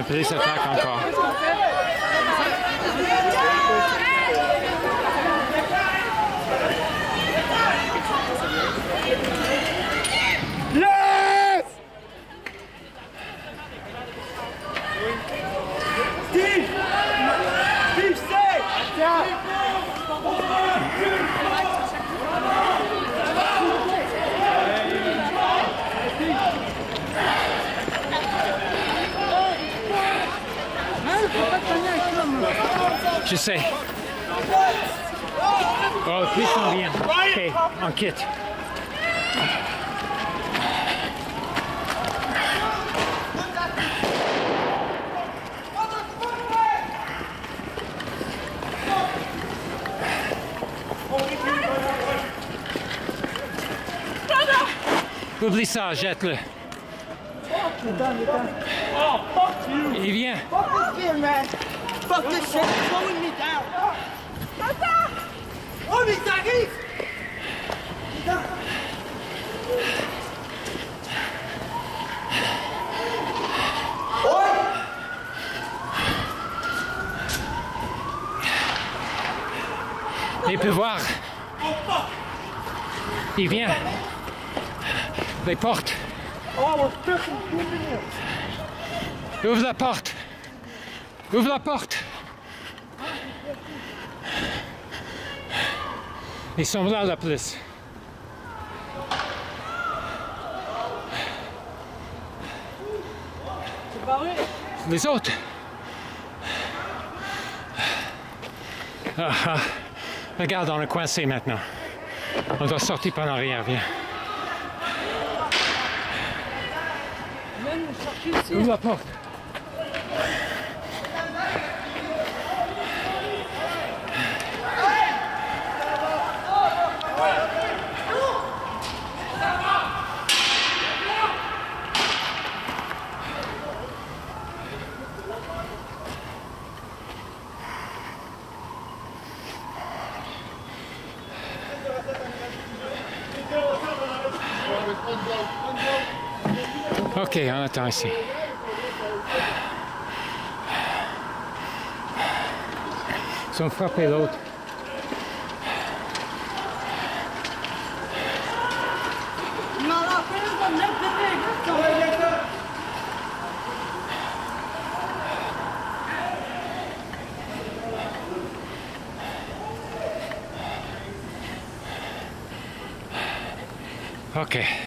La police attaque encore. Yes! Steve! Steve, stay! Je sais. Oh, le police s'en vient. Ok, on quitte. Oublie ça, jette-le. Il vient. Fuck this beer, man! Fuck this shit! It's slowing me down! Oh, mais t'arrives! Il peut voir. Il vient. Les portes. Ouvre la porte. Ouvre la porte. Ils sont là, la police. Les autres. Regarde, on est coincé maintenant. On doit sortir par l'arrière, viens. Ouvre la porte. Ok, on attend ici. Ils ont frappé l'autre. Ok.